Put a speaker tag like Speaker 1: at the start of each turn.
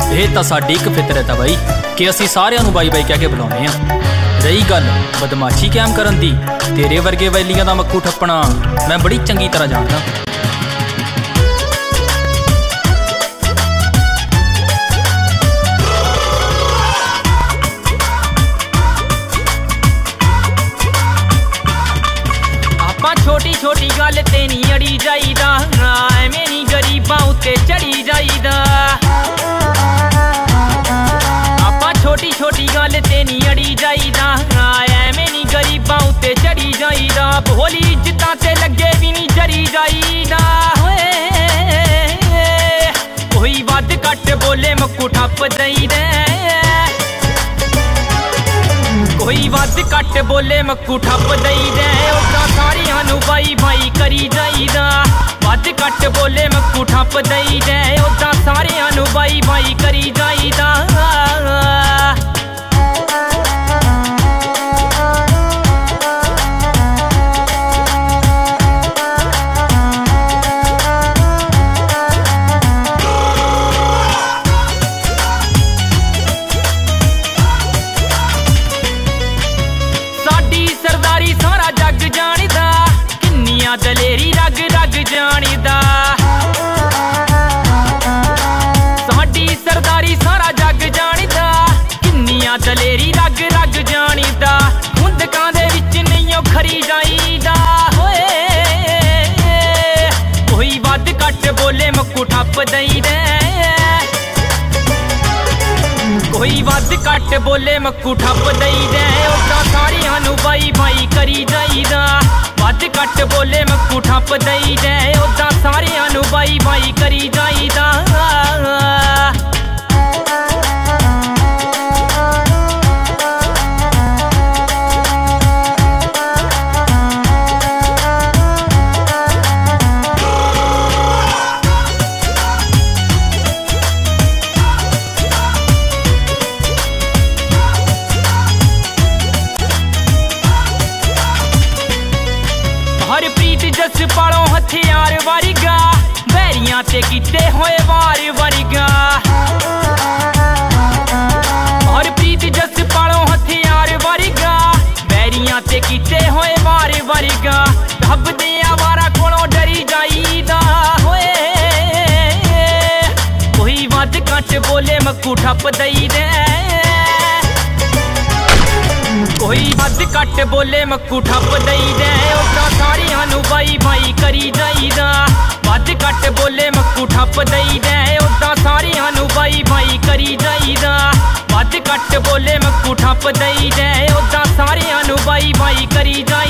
Speaker 1: ਇਹ ਤਾਂ ਸਾਡੀ ਇੱਕ ਫਿਤਰਤ ਆ ਬਾਈ ਕਿ ਅਸੀਂ ਸਾਰਿਆਂ ਨੂੰ ਬਾਈ ਬਾਈ ਕਹਿ ਕੇ ਬੁਲਾਉਂਦੇ ਆ। ਰਹੀ ਗੱਲ ਬਦਮਾਸ਼ੀ ਕਾਇਮ ਕਰਨ ਦੀ, ਤੇਰੇ ਵਰਗੇ ਵੈਲੀਆਂ ਦਾ ਮੱਕੂ ਠੱਪਣਾ ਮੈਂ ਬੜੀ ਚੰਗੀ ਤਰ੍ਹਾਂ ਜਾਣਦਾ।
Speaker 2: छोटी छोटी गल ते नहीं अड़ी जाईदा, एवें नहीं गरीबां उत्ते चढ़ी जाईदा। आपां छोटी छोटी गल ते नहीं अड़ी जाईदा, एवें नहीं गरीबां उत्ते चढ़ी जाईदा। भोली इज्जतां ते लगे भी नहीं जरी जाईदा। कोई वध घट बोले मक्कू ठप देईदा, कोई वध घट बोले मक्कू ठप देईदा। उदां सारियां नूं बाई बाई करी जाईदा, वध घट बोले मक्कू ठप देईदा। उदां सारियां नूं बाई बाई करी जाईदा। सारा जग जानिदा, किन्नियां दलेरी रग रग जानिदा। साडी सरदारी सारा जग जानिदा, किन्नियां दलेरी रग रग जानिदा। खुंदकां दे विच नहीं खरी जाईदा। कोई वध घट बोले मक्कू ठप देईदा, कोई वध घट बोले मक्कू ठप देईदा। उदां सारियां नूं बाई बाई करी जाईदा, वध घट बोले मक्कू ठप देईदा। उदां सारियां नूं बाई बाई करी जाईदा। हरप्रीत जसपालों हथियार वर्गा, बैरियां ते कीते होए वार वर्गा। हरप्रीत जसपालों हथियार वर्गा, बैरियां ते कीते होए वार वर्गा। रब दे आवारा कोलों डरी जाईदा। कोई वध घट बोले मक्कू ठप देईदा, कोई वध घट बोले मक्कू ठप देईदा। उदां सारियां नूं बाई बाई करी जाईदा, वध घट बोले मक्कू ठप देईदा। उदां सारियां नूं बाई बाई करी जाईदा, वध घट बोले मक्कू ठप देईदा। उदां सारियां नूं बाई बाई करी जाईदा।